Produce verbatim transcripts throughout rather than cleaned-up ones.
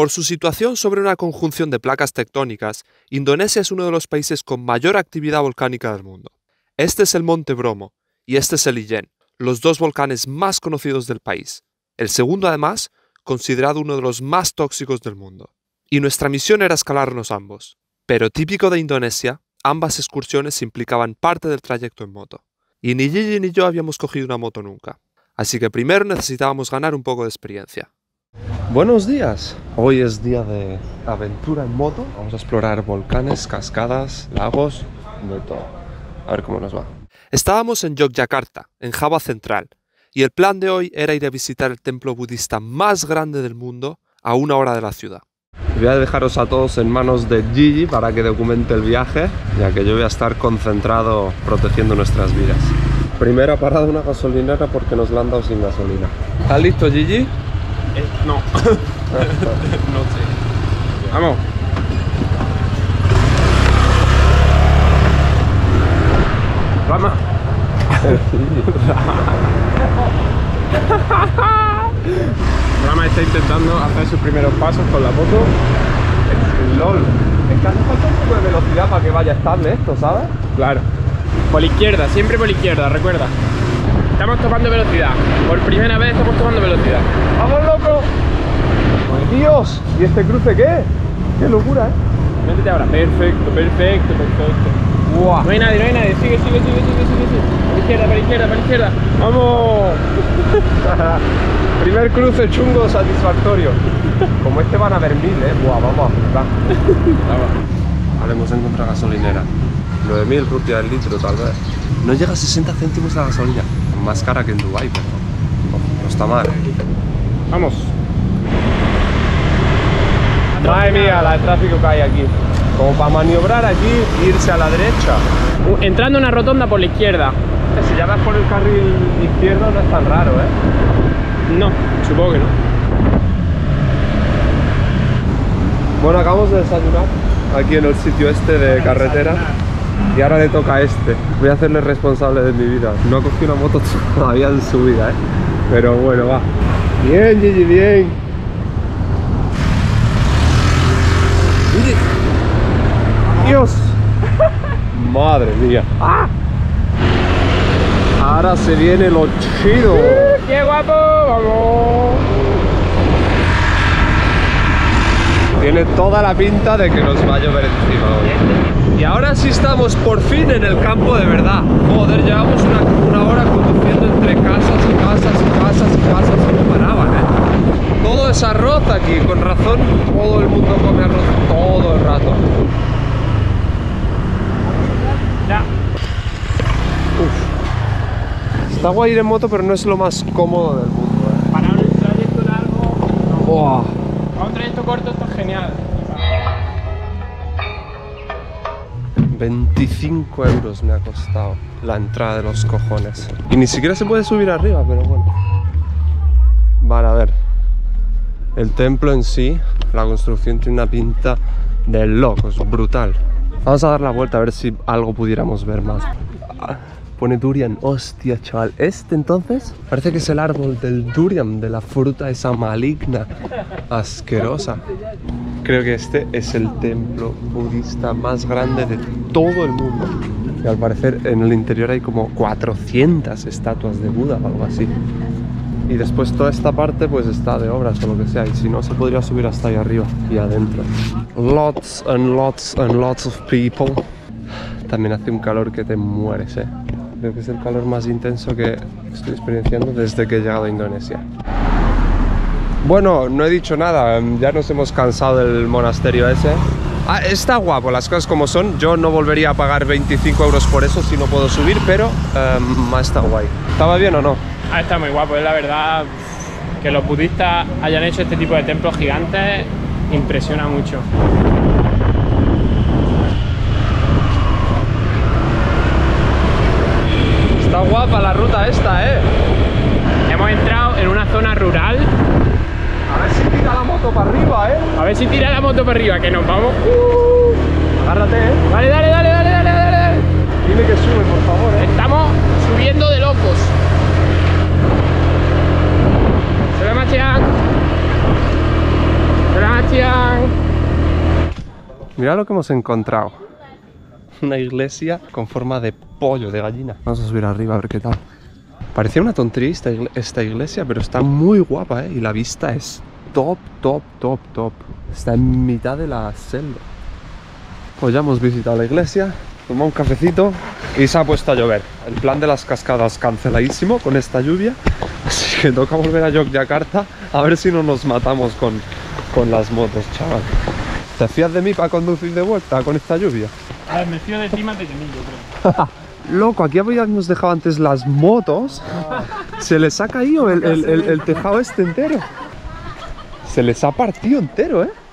Por su situación sobre una conjunción de placas tectónicas, Indonesia es uno de los países con mayor actividad volcánica del mundo. Este es el Monte Bromo y este es el Ijen, los dos volcanes más conocidos del país. El segundo, además, considerado uno de los más tóxicos del mundo. Y nuestra misión era escalarlos ambos. Pero típico de Indonesia, ambas excursiones implicaban parte del trayecto en moto. Y ni Gigi ni yo habíamos cogido una moto nunca. Así que primero necesitábamos ganar un poco de experiencia. Buenos días. Hoy es día de aventura en moto. Vamos a explorar volcanes, cascadas, lagos, de todo. A ver cómo nos va. Estábamos en Yogyakarta, en Java Central, y el plan de hoy era ir a visitar el templo budista más grande del mundo a una hora de la ciudad. Voy a dejaros a todos en manos de Gigi para que documente el viaje, ya que yo voy a estar concentrado protegiendo nuestras vidas. Primera parada, una gasolinera, porque nos la han dado sin gasolina. ¿Estás listo, Gigi? Eh, no. No sé. Vamos. Rama. Rama está intentando hacer sus primeros pasos con la moto. LOL. Es que hace falta un poco de velocidad para que vaya estable esto, ¿sabes? Claro. Por la izquierda, siempre por la izquierda, recuerda. Estamos tomando velocidad. Por primera vez estamos tomando velocidad. ¡Vamos, loco! ¡Ay, Dios! ¿Y este cruce qué? ¡Qué locura, eh! Métete ahora. Perfecto, perfecto, perfecto. ¡Guau! No hay nadie, no hay nadie. Sigue, sigue, sigue, sigue, sigue, sigue. Por la izquierda, por la izquierda, por la izquierda. ¡Vamos! Primer cruce chungo satisfactorio. Como este van a haber mil, eh. Buah, vamos a flipar. Vale, hemos encontrado gasolinera. nueve mil rupias el litro, tal vez. No llega a sesenta céntimos la gasolina. Más cara que en Dubái, pero no, no está mal. Vamos. Madre mía, la de tráfico que hay aquí. Como para maniobrar aquí e irse a la derecha. Uh, entrando en una rotonda por la izquierda. Si ya vas por el carril izquierdo no es tan raro, ¿eh? No, supongo que no. Bueno, acabamos de desayunar aquí en el sitio este de carretera. Y ahora le toca a este. Voy a hacerle responsable de mi vida. No ha cogido una moto todavía en su vida, ¿eh? Pero bueno, va. Bien, Gigi, bien. Gigi. Dios. Madre mía. ¡Ah! Ahora se viene lo chido. ¡Qué guapo! ¡Vamos! Tiene toda la pinta de que nos va a llover encima hoy. Y ahora sí estamos por fin en el campo de verdad. Joder, llevamos una, una hora conduciendo entre casas y casas y casas y casas y no paraban, ¿eh? Todo es arroz aquí, con razón todo el mundo come arroz todo el rato. Ya. Uf. Está guay ir en moto, pero no es lo más cómodo del mundo, ¿eh? Para un trayecto largo, no. Oh. Para un trayecto corto esto es genial. veinticinco euros me ha costado la entrada de los cojones. Y ni siquiera se puede subir arriba, pero bueno. Vale, a ver. El templo en sí, la construcción tiene una pinta de locos, brutal. Vamos a dar la vuelta a ver si algo pudiéramos ver más. Pone durian, hostia, chaval. Este entonces parece que es el árbol del durian, de la fruta esa maligna, asquerosa. Creo que este es el templo budista más grande de todo el mundo. Y al parecer en el interior hay como cuatrocientas estatuas de Buda o algo así. Y después toda esta parte pues está de obras o lo que sea. Y si no, se podría subir hasta ahí arriba y adentro. Lots and lots and lots of people. También hace un calor que te mueres, eh. Creo que es el calor más intenso que estoy experienciando desde que he llegado a Indonesia. Bueno, no he dicho nada, ya nos hemos cansado del monasterio ese. Ah, está guapo, las cosas como son. Yo no volvería a pagar veinticinco euros por eso si no puedo subir, pero um, está guay. ¿Estaba bien o no? Ah, está muy guapo, es la verdad. Que los budistas hayan hecho este tipo de templos gigantes impresiona mucho. Está guapa la ruta esta, eh. Hemos entrado en una zona rural. A ver si tira la moto para arriba, eh. A ver si tira la moto para arriba, que nos vamos. Uh. Agárrate, eh. Dale, dale, dale, dale, dale, dale. Dime que sube, por favor, eh. Estamos subiendo de locos. Se ve Machian. Se ve Machian. Mira lo que hemos encontrado. Una iglesia con forma de pollo, de gallina. Vamos a subir arriba a ver qué tal. Parecía una tontería esta, igle esta iglesia, pero está muy guapa, ¿eh? Y la vista es top, top, top, top. Está en mitad de la selva. Pues ya hemos visitado la iglesia, tomado un cafecito y se ha puesto a llover. El plan de las cascadas canceladísimo con esta lluvia. Así que toca volver a Yogyakarta a ver si no nos matamos con, con las motos, chaval. ¿Te fías de mí para conducir de vuelta con esta lluvia? A ver, me fío de ti más de mí, yo creo. Loco, aquí habíamos dejado antes las motos. Se les ha caído el, el, el, el tejado este entero. Se les ha partido entero, ¿eh?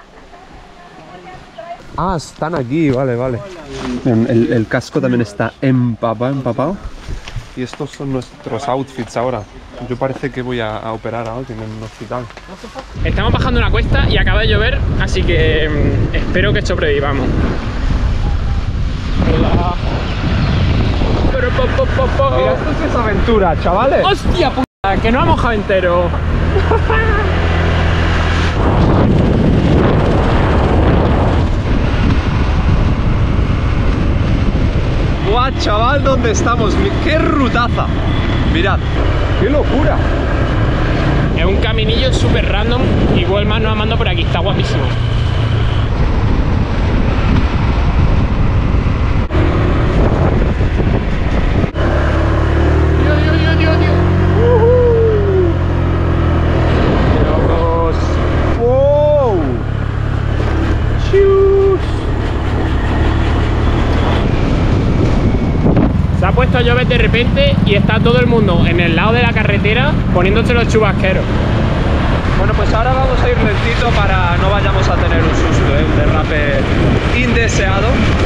Ah, están aquí, vale, vale. El, el casco también está empapado, empapado. Y estos son nuestros outfits ahora. Yo parece que voy a, a operar a alguien en un hospital. Estamos bajando una cuesta y acaba de llover, así que mmm, espero que sobrevivamos. Hola. Pero, po, po, po, po. Mira, esto sí es aventura, chavales. ¡Hostia puta! Que no ha mojado entero. ¡Guau, chaval! ¿Dónde estamos? ¡Qué rutaza! Mirad, ¡qué locura! Es un caminillo súper random y Wellman nos ha mandado por aquí, está guapísimo. Dios, Dios, Dios, Dios, Dios. Uh-huh. Dios. ¡Wow! Chius. Se ha puesto a llover de repente y está todo el mundo en el lado de la carretera poniéndose los chubasqueros. Bueno, pues ahora vamos a ir lentito para no vayamos a tener un susto, ¿eh? Un derrape indeseado.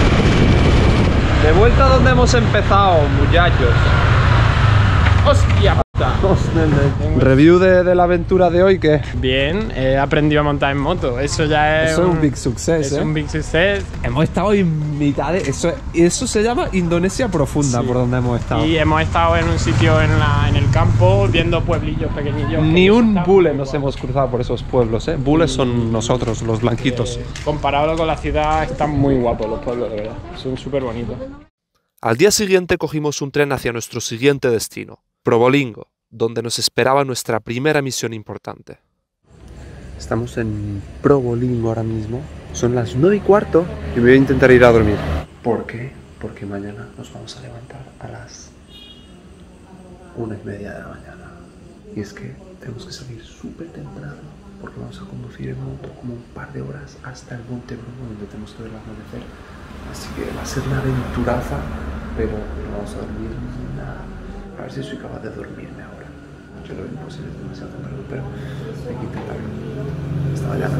De vuelta donde hemos empezado, muchachos. ¡Hostia puta! Review de, de la aventura de hoy, ¿qué? Bien, he aprendido a montar en moto. Eso ya es Eso es un big success, es ¿eh? un big success. Hemos estado en mitad de... Eso, eso se llama Indonesia profunda, Sí. por donde hemos estado. Y hemos estado en un sitio en, la, en el campo viendo pueblillos pequeñillos. Ni que un están bule muy nos guapos. hemos cruzado por esos pueblos, ¿eh? Bules son nosotros, los blanquitos. Eh, comparado con la ciudad, están muy guapos los pueblos, de verdad. Son súper bonitos. Al día siguiente cogimos un tren hacia nuestro siguiente destino, Probolinggo, donde nos esperaba nuestra primera misión importante. Estamos en Probolinggo ahora mismo. Son las nueve y cuarto y voy a intentar ir a dormir. ¿Por qué? Porque mañana nos vamos a levantar a las una y media de la mañana. Y es que tenemos que salir súper temprano porque vamos a conducir en moto como un par de horas hasta el Monte Bromo, donde tenemos que ver el amanecer. Así que va a ser una aventuraza, pero no vamos a dormir nada. A ver si soy capaz de dormirme ahora. Yo lo veo imposible, es demasiado temprano, pero hay que intentarlo. Hasta mañana.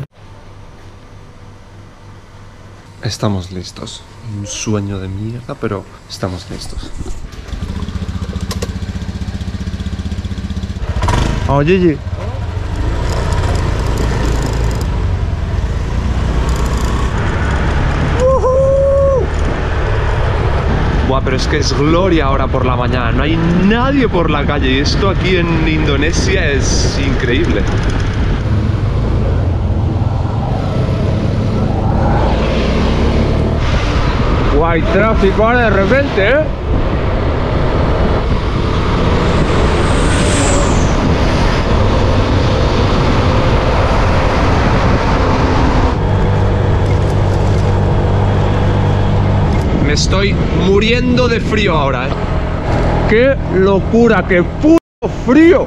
Estamos listos. Un sueño de mierda, pero estamos listos. Oh, Gigi. Buah, pero es que es gloria ahora por la mañana. No hay nadie por la calle y esto aquí en Indonesia es increíble. Guay, tráfico ahora de repente, ¿eh? Me estoy muriendo de frío ahora, ¿eh? ¡Qué locura! ¡Qué puto frío!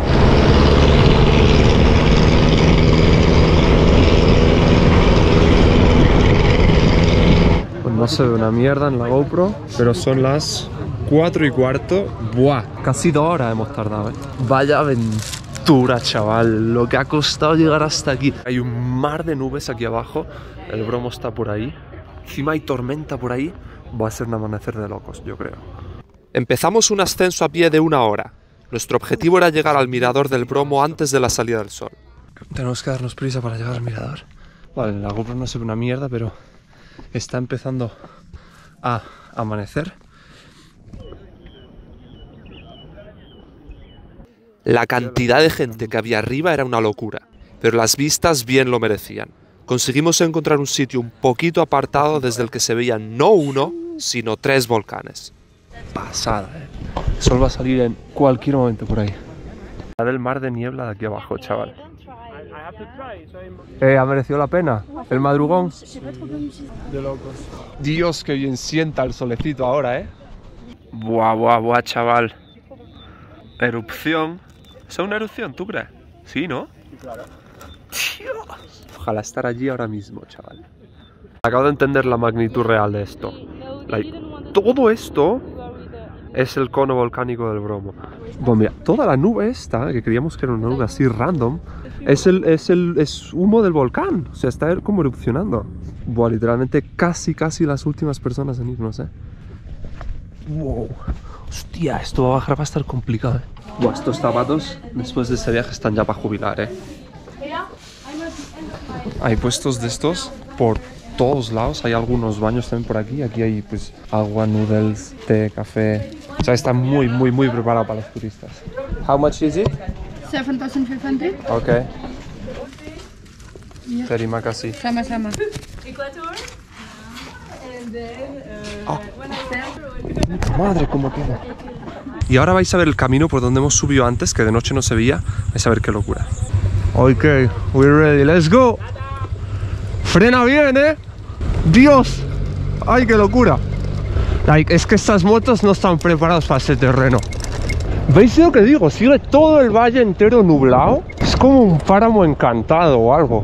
Pues no se ve una mierda en la GoPro, pero son las cuatro y cuarto. ¡Buah! Casi dos horas hemos tardado, ¿eh? Vaya aventura, chaval. Lo que ha costado llegar hasta aquí. Hay un mar de nubes aquí abajo. El Bromo está por ahí. Encima hay tormenta por ahí. Va a ser un amanecer de locos, yo creo. Empezamos un ascenso a pie de una hora. Nuestro objetivo era llegar al mirador del Bromo antes de la salida del sol. Tenemos que darnos prisa para llegar al mirador. Vale, la GoPro no se ve una mierda, pero está empezando a amanecer. La cantidad de gente que había arriba era una locura, pero las vistas bien lo merecían. conseguimos encontrar un sitio un poquito apartado desde el que se veían no uno, sino tres volcanes. Pasada, ¿eh? El sol va a salir en cualquier momento por ahí. La del mar de niebla de aquí abajo, chaval. Eh, ¿ha merecido la pena el madrugón? De locos. Dios, que bien sienta el solecito ahora, ¿eh? Buah, buah, buah, chaval. Erupción. ¿Es una erupción, tú crees? Sí, ¿no? Claro. Dios. Ojalá estar allí ahora mismo, chaval. Acabo de entender la magnitud real de esto. Like, todo esto es el cono volcánico del Bromo. Bueno, mira, toda la nube esta, que creíamos que era una nube así random, es el, es el es humo del volcán. O sea, está como erupcionando. Buah, literalmente casi, casi las últimas personas en irnos, ¿eh? Wow. Hostia, esto va a bajar, va a estar complicado, ¿eh? Buah, estos zapatos, después de este viaje, están ya para jubilar, ¿eh? Hay puestos de estos por todos lados. Hay algunos baños también por aquí. Aquí hay, pues, agua, noodles, té, café. O sea, está muy, muy, muy preparado para los turistas. How much is it? seven thousand five hundred. Ok. Terima kasih. Sama sama. Oh. Madre, cómo queda. Y ahora vais a ver el camino por donde hemos subido antes, que de noche no se veía. Vais a ver qué locura. Ok, we're ready, let's go. Frena bien, ¿eh? Dios. Ay, qué locura. Like, es que estas motos no están preparadas para ese terreno. ¿Veis lo que digo? Sigue todo el valle entero nublado. Es como un páramo encantado o algo.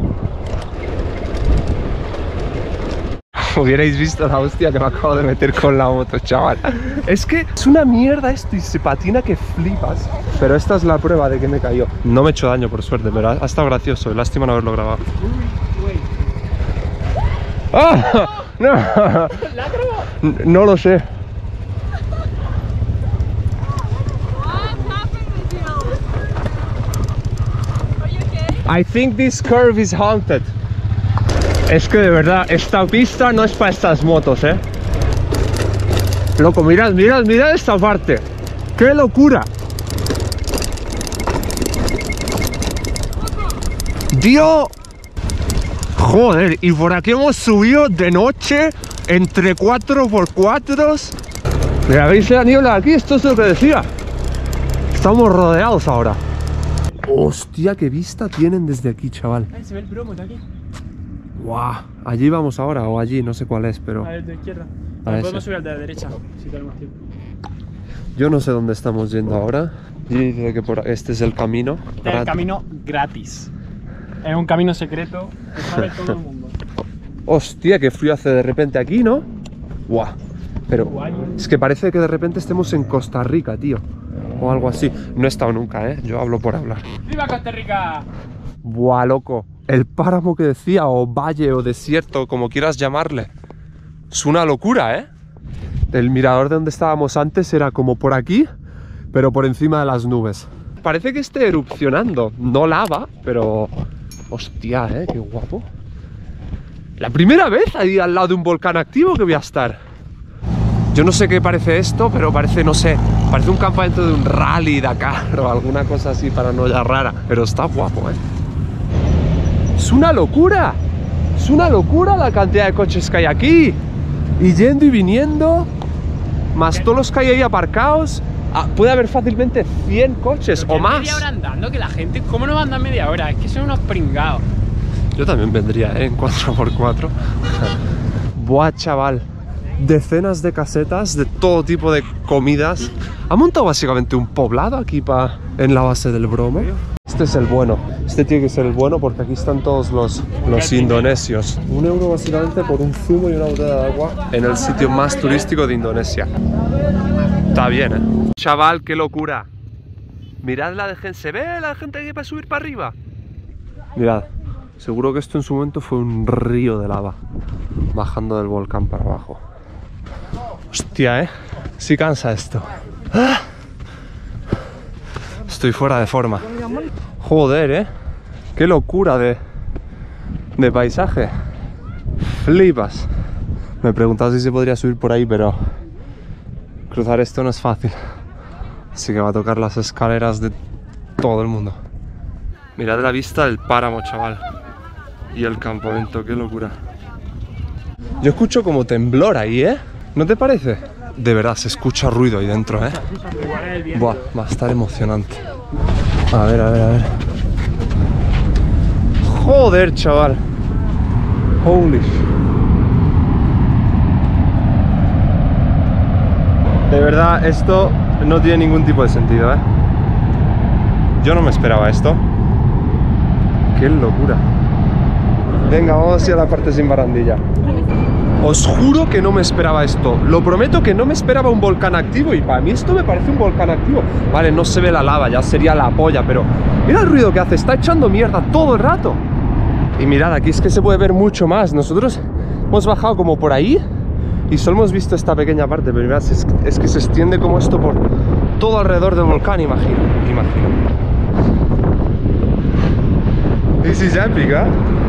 Hubierais visto la hostia que me acabo de meter con la moto, chaval. Es que es una mierda esto y se patina que flipas. Pero esta es la prueba de que me cayó. No me he hecho daño, por suerte, pero ha estado gracioso. Lástima no haberlo grabado. ¡Ah! No, no lo sé. I think this curve is haunted. Es que de verdad, esta pista no es para estas motos, ¿eh? Loco, mirad, mirad, mirad esta parte. ¡Qué locura! ¡Dios! Joder, y por aquí hemos subido de noche entre cuatro por cuatro. Mira, ¿veis la niebla aquí? Esto es lo que decía. Estamos rodeados ahora. Hostia, qué vista tienen desde aquí, chaval. Ay, se ve el Bromo de aquí. Guau, allí vamos ahora, o allí, no sé cuál es, pero... A ver, de izquierda. A Nos ese. podemos subir al de la derecha, si tenemos tiempo. Yo no sé dónde estamos yendo ahora. Y dice que por este es el camino. Este es el camino gratis. Es un camino secreto que sabe todo el mundo. Hostia, qué frío hace de repente aquí, ¿no? Guau. Pero Guay. es que parece que de repente estemos en Costa Rica, tío. O algo así. No he estado nunca, ¿eh? Yo hablo por hablar. ¡Viva Costa Rica! Buah, loco. El páramo que decía, o valle, o desierto, como quieras llamarle. Es una locura, ¿eh? El mirador de donde estábamos antes era como por aquí, pero por encima de las nubes. Parece que esté erupcionando. No lava, pero... Hostia, ¿eh? Qué guapo. La primera vez ahí al lado de un volcán activo que voy a estar. Yo no sé qué parece esto, pero parece, no sé, parece un campamento de un rally Dakar o alguna cosa así paranoia rara. Pero está guapo, ¿eh? ¡Es una locura! ¡Es una locura la cantidad de coches que hay aquí! Y yendo y viniendo, más todos los que hay ahí aparcados. Ah, puede haber fácilmente cien coches o más. Media hora andando, que la gente, ¿cómo no va a andar media hora? Es que son unos pringados. Yo también vendría, ¿eh? En cuatro por cuatro. Buah, chaval. Decenas de casetas de todo tipo de comidas. Ha montado básicamente un poblado aquí pa, en la base del Bromo. Este es el bueno. Este tiene que ser el bueno porque aquí están todos los, los indonesios. Un euro básicamente por un zumo y una botella de agua en el sitio más turístico de Indonesia. Está bien, ¿eh? Chaval, qué locura. Mirad la de gente. ¿Se ve la gente que va a subir para arriba? Mirad. Seguro que esto en su momento fue un río de lava bajando del volcán para abajo. Hostia, ¿eh? Sí cansa esto. ¡Ah! Estoy fuera de forma. Joder, ¿eh? Qué locura de, de paisaje. Flipas. Me he preguntado si se podría subir por ahí, pero cruzar esto no es fácil. Así que va a tocar las escaleras de todo el mundo. Mirad la vista del páramo, chaval. Y el campamento, qué locura. Yo escucho como temblor ahí, ¿eh? ¿No te parece? De verdad, se escucha ruido ahí dentro, ¿eh? Buah, va a estar emocionante. A ver, a ver, a ver. Joder, chaval. Holy shit. De verdad, esto no tiene ningún tipo de sentido, ¿eh? Yo no me esperaba esto. ¡Qué locura! Venga, vamos hacia la parte sin barandilla. Os juro que no me esperaba esto. Lo prometo que no me esperaba un volcán activo. Y para mí esto me parece un volcán activo. Vale, no se ve la lava, ya sería la polla. Pero mira el ruido que hace, está echando mierda todo el rato. Y mirad, aquí es que se puede ver mucho más. Nosotros hemos bajado como por ahí y solo hemos visto esta pequeña parte. Pero mirad, es, es que se extiende como esto por todo alrededor del volcán, imagino. Imagino. This is epic, ¿eh?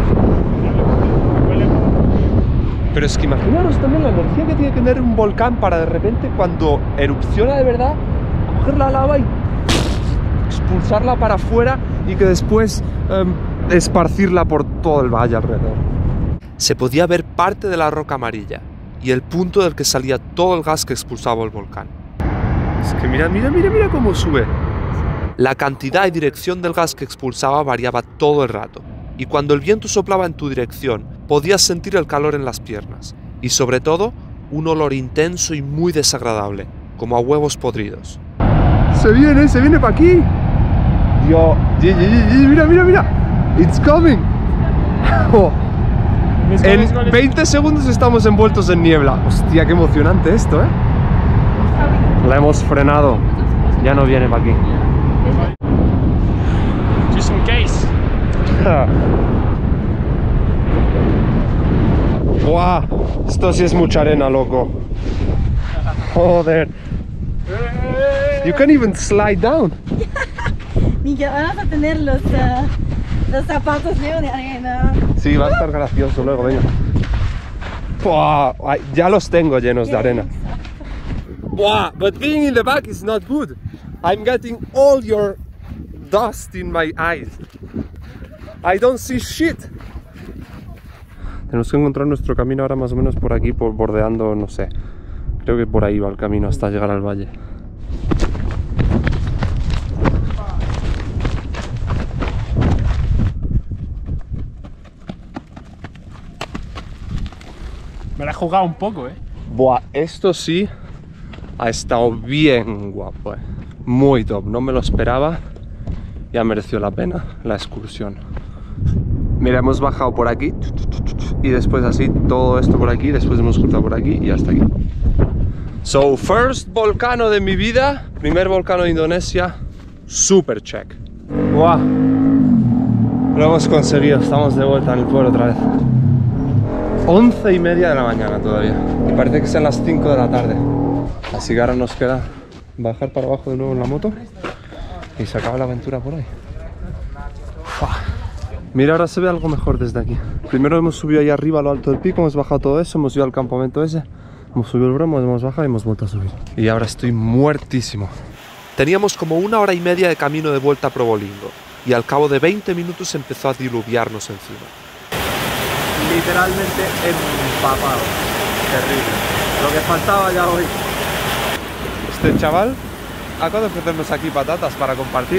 Pero es que imaginaros también la energía que tiene que tener un volcán para de repente, cuando erupciona de verdad, coger la lava y expulsarla para afuera y que después um, esparcirla por todo el valle alrededor. Se podía ver parte de la roca amarilla y el punto del que salía todo el gas que expulsaba el volcán. Es que mira, mira, mira, mira cómo sube. La cantidad y dirección del gas que expulsaba variaba todo el rato. Y cuando el viento soplaba en tu dirección, podías sentir el calor en las piernas. Y sobre todo, un olor intenso y muy desagradable, como a huevos podridos. ¡Se viene, se viene para aquí! Dios, mira, mira, mira. It's coming. Oh. En veinte segundos estamos envueltos en niebla. Hostia, qué emocionante esto, ¿eh? La hemos frenado. Ya no viene para aquí. Just in case. ¡Buah! Esto sí es mucha arena, loco. Joder. You can't even slide down. Ni que vamos a tener los, uh, los zapatos llenos de arena. Sí, va a estar gracioso luego, venga. Buah, ya los tengo llenos de arena. Buah, but being in the back is not good. I'm getting all your dust in my eyes. I don't see shit. Tenemos que encontrar nuestro camino ahora más o menos por aquí, por bordeando, no sé. Creo que por ahí va el camino hasta llegar al valle. Me la he jugado un poco, eh. Buah, esto sí ha estado bien guapo, eh. Muy top, no me lo esperaba. Ya mereció la pena la excursión. Mira, hemos bajado por aquí y después así todo esto por aquí, después hemos cruzado por aquí y hasta aquí. So, first volcano de mi vida, primer volcano de Indonesia, super check. Wow. Lo hemos conseguido, estamos de vuelta en el pueblo otra vez. Once y media de la mañana todavía y parece que sean las cinco de la tarde. Así que ahora nos queda bajar para abajo de nuevo en la moto y se acaba la aventura por ahí. Uah. Mira, ahora se ve algo mejor desde aquí. Primero hemos subido ahí arriba a lo alto del pico, hemos bajado todo eso, hemos ido al campamento ese, hemos subido el bromo, hemos bajado y hemos vuelto a subir. Y ahora estoy muertísimo. Teníamos como una hora y media de camino de vuelta a Probolinggo y al cabo de veinte minutos empezó a diluviarnos encima. Literalmente empapado. Terrible. Lo que faltaba ya hoy. Este chaval acaba de ofrecernos aquí patatas para compartir.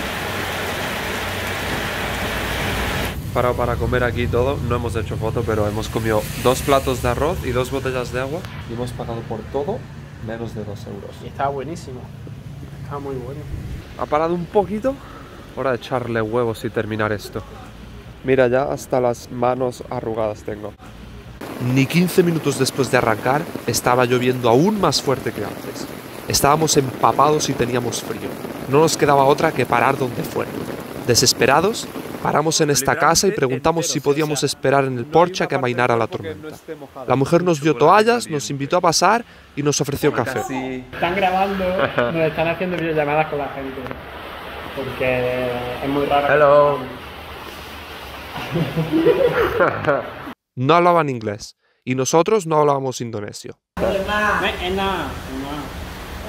Parado para comer aquí todo, no hemos hecho foto, pero hemos comido dos platos de arroz y dos botellas de agua y hemos pagado por todo menos de dos euros. Y está buenísimo, está muy bueno. Ha parado un poquito, hora de echarle huevos y terminar esto. Mira, ya hasta las manos arrugadas tengo. Ni quince minutos después de arrancar, estaba lloviendo aún más fuerte que antes. Estábamos empapados y teníamos frío. No nos quedaba otra que parar donde fuera. Desesperados, paramos en esta casa y preguntamos si podíamos esperar en el porche a que amainara la tormenta. La mujer nos dio toallas, nos invitó a pasar y nos ofreció café. Están grabando, nos están haciendo videollamadas con la gente, porque es muy raro. Hello. No hablaban inglés y nosotros no hablábamos indonesio.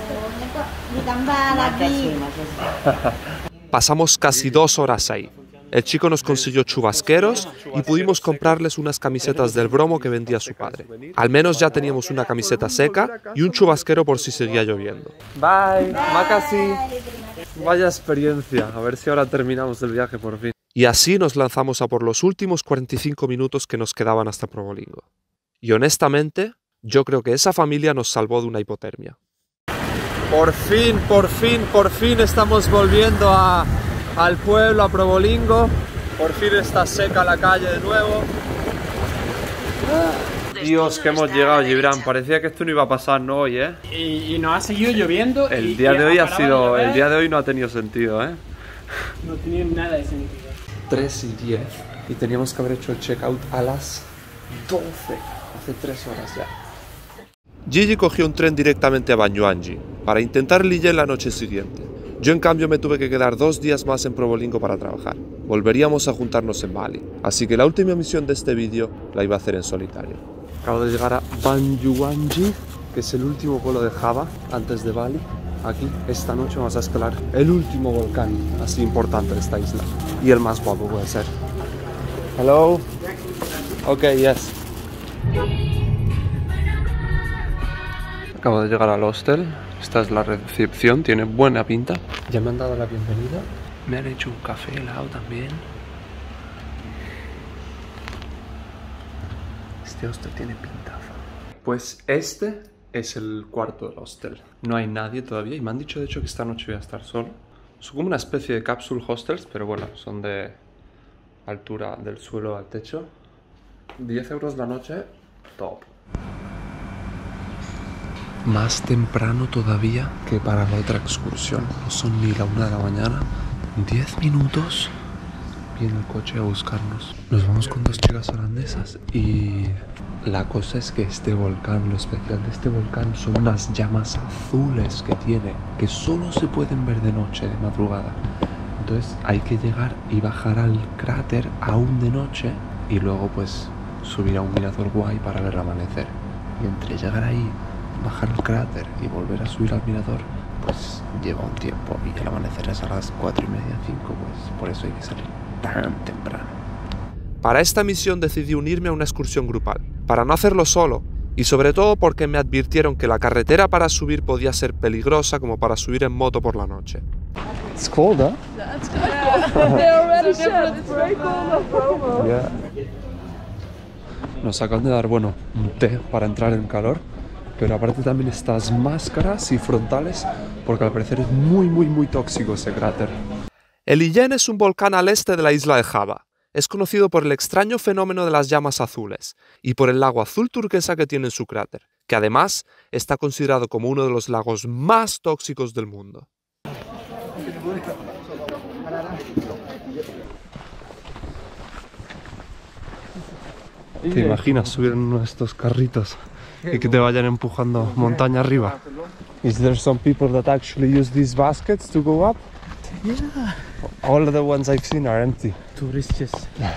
Pasamos casi dos horas ahí. El chico nos consiguió chubasqueros y pudimos comprarles unas camisetas del Bromo que vendía su padre. Al menos ya teníamos una camiseta seca y un chubasquero por si seguía lloviendo. Bye, Makasi. Vaya experiencia, a ver si ahora terminamos el viaje por fin. Y así nos lanzamos a por los últimos cuarenta y cinco minutos que nos quedaban hasta Probolinggo. Y honestamente, yo creo que esa familia nos salvó de una hipotermia. Por fin, por fin, por fin estamos volviendo a, al pueblo, a Probolinggo. Por fin está seca la calle de nuevo. Dios, que hemos llegado, Gibran. Parecía que esto no iba a pasar, ¿no? Hoy, ¿eh? Y, y nos ha seguido lloviendo. El y, día y de hoy ha ha sido, de el día de hoy no ha tenido sentido, ¿eh? No tiene nada de sentido. tres y diez y teníamos que haber hecho el checkout a las doce, hace tres horas ya. Gigi cogió un tren directamente a Banyuwangi para intentar Lillén la noche siguiente. Yo en cambio me tuve que quedar dos días más en Probolinggo para trabajar. Volveríamos a juntarnos en Bali, así que la última misión de este vídeo la iba a hacer en solitario. Acabo de llegar a Banyuwangi, que es el último pueblo de Java antes de Bali. Aquí, esta noche vamos a escalar el último volcán así importante de esta isla. Y el más guapo puede ser. Hello. Ok, yes. Acabo de llegar al hostel. Esta es la recepción, tiene buena pinta. Ya me han dado la bienvenida. Me han hecho un café helado también. Este hostel tiene pintaza. Pues este es el cuarto del hostel. No hay nadie todavía y me han dicho de hecho que esta noche voy a estar solo. Son como una especie de capsule hostels, pero bueno, son de altura del suelo al techo. diez euros la noche, top. Más temprano todavía que para la otra excursión. No son ni la una de la mañana. diez minutos viene el coche a buscarnos. Nos vamos con dos chicas holandesas y la cosa es que este volcán, lo especial de este volcán son unas llamas azules que tiene, que solo se pueden ver de noche, de madrugada. Entonces hay que llegar y bajar al cráter aún de noche y luego pues subir a un mirador guay para ver el amanecer. Y entre llegar ahí, bajar el cráter y volver a subir al mirador, pues lleva un tiempo y el amanecer es a las cuatro y media, cinco, pues por eso hay que salir tan temprano. Para esta misión decidí unirme a una excursión grupal, para no hacerlo solo, y sobre todo porque me advirtieron que la carretera para subir podía ser peligrosa como para subir en moto por la noche. It's cold, huh? Yeah, it's cold. They already said it's very cold. Yeah. Nos acaban de dar, bueno, un té para entrar en calor, pero aparte también estas máscaras y frontales, porque al parecer es muy, muy, muy tóxico ese cráter. El Lillén es un volcán al este de la isla de Java. Es conocido por el extraño fenómeno de las llamas azules y por el lago azul turquesa que tiene en su cráter, que además está considerado como uno de los lagos más tóxicos del mundo. ¿Te imaginas subir en uno de estos carritos y que te vayan empujando montaña arriba? Is there some people that actually use these baskets to go up? Yeah. All the ones I've seen are empty. Turistas.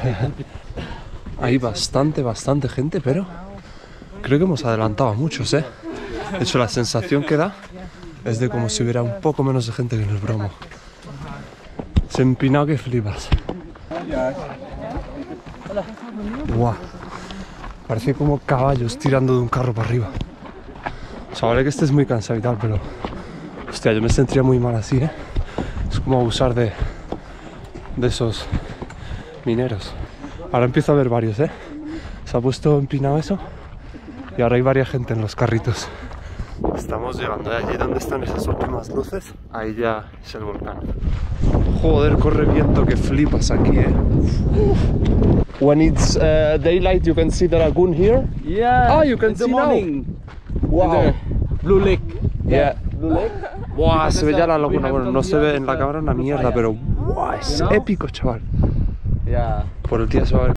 Hay bastante, bastante gente, pero creo que hemos adelantado a muchos, ¿eh? De hecho, la sensación que da es de como si hubiera un poco menos de gente que en el Bromo. Se empinado que flipas. Guau. Parece como caballos tirando de un carro para arriba. O sea, vale que estés muy cansado y tal, pero hostia, yo me sentiría muy mal así, ¿eh? Es como abusar de, de esos mineros. Ahora empiezo a ver varios, ¿eh? Se ha puesto empinado eso y ahora hay varias gente en los carritos. Estamos llegando de allí donde están esas últimas luces. Ahí ya es el volcán. Joder, corre viento que flipas aquí, ¿eh? When it's uh, daylight, you can see the lagoon here. Yeah. Oh, you can see now. Wow. Blue Lake. Yeah. Blue Lake. Wow, se ve ya la laguna. Bueno, no se ve en la cámara una mierda, pero wow, es épico, chaval. Yeah. Por el día se va a ver